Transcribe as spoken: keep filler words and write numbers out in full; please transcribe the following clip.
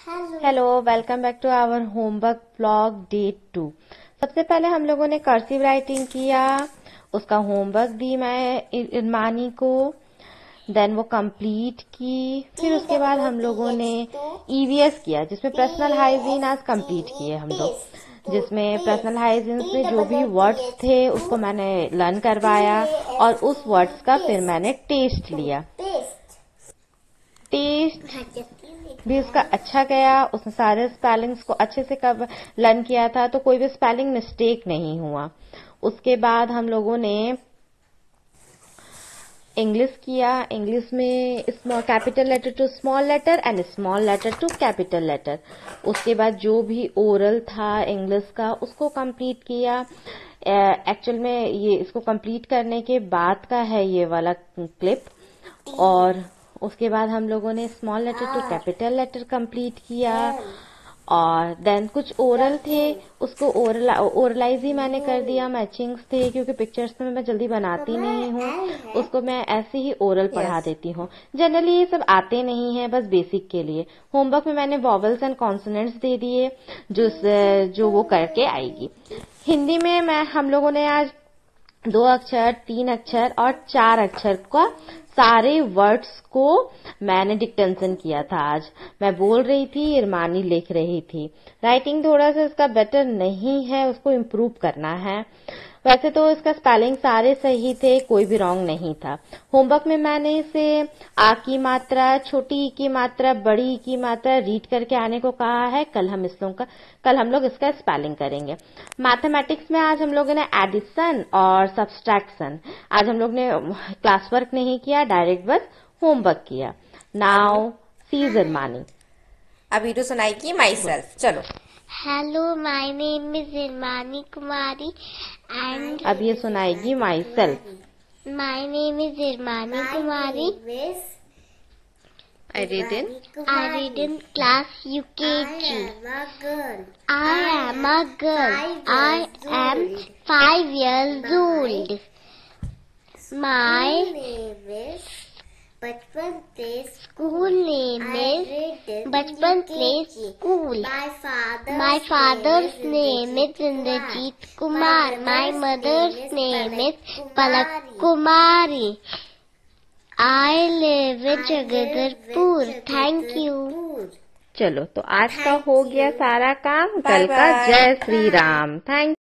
Hello, welcome back to our homework blog day two. सबसे पहले हम लोगों ने कर्सिव राइटिंग किया, उसका होमवर्क दी मैं इरमानी को, देन वो कंप्लीट की। फिर उसके बाद हम लोगों ने ईवीएस किया, जिसमें पर्सनल हाइजीन आज कंप्लीट किए हम लोग, जिसमें पर्सनल हाइजीन में जो भी वर्ड्स थे उसको मैंने लर्न करवाया और उस वर्ड्स का फिर मैंने टेस्ट लिया। टेस्ट भी उसका अच्छा गया, उसने सारे स्पेलिंग्स को अच्छे से कब लर्न किया था, तो कोई भी स्पेलिंग मिस्टेक नहीं हुआ। उसके बाद हम लोगों ने इंग्लिश किया। इंग्लिश में small capital letter to small letter and small letter to capital letter. उसके बाद जो भी ओरल था इंग्लिश का उसको कंप्लीट किया। एक्चुअल में ये इसको कंप्लीट करने के बाद का है ये वाला क्लिप। और उसके बाद हम लोगों ने small letter to capital letter complete किया और देन कुछ ओरल थे, उसको ओरल ओरलाइज ही मैंने कर दिया। मैचिंग्स थे क्योंकि पिक्चर्स में मैं जल्दी बनाती नहीं हूँ, उसको मैं ऐसे ही ओरल पढ़ा देती हूँ। जनरली ये सब आते नहीं है, बस बेसिक के लिए। होमवर्क में मैंने वॉवल्स एंड कॉन्सोनेंट्स दे दिए जो जो वो करके आएगी। हिंदी में मैं हम लोगों ने आज दो अक्षर, तीन अक्षर और चार अक्षर का सारे वर्ड्स को मैंने डिक्टेंशन किया था। आज मैं बोल रही थी, इरमानी लिख रही थी। राइटिंग थोड़ा सा इसका बेटर नहीं है, उसको इम्प्रूव करना है। वैसे तो इसका स्पेलिंग सारे सही थे, कोई भी रॉन्ग नहीं था। होमवर्क में मैंने इसे आ की मात्रा, छोटी ई की मात्रा, बड़ी ई की मात्रा रीड करके आने को कहा है। कल हम इस लोग का कल हम लोग इसका स्पेलिंग करेंगे। मैथमेटिक्स में आज हम लोगों ने एडिशन और सब्सट्रैक्शन, आज हम लोग ने क्लास वर्क नहीं किया, डायरेक्ट बस होमवर्क किया। नाउ सीज इरमानी। अभी तो सुनाएगी माई सेल्फ। चलो। Hello, my name is Irmani Kumari and अब ये सुनाएगी myself. my name is Irmani Kumari. I read in I read in class U K G. I am a girl. I am five years old. My बचपन play school name is Bachpan Play School. My father My father's name is Indrajit Kumar. My mother's name is Palak Kumari. I live in Jagadarpur. Thank you. चलो, तो आज का हो गया सारा काम, कल का जय श्री राम। थैंक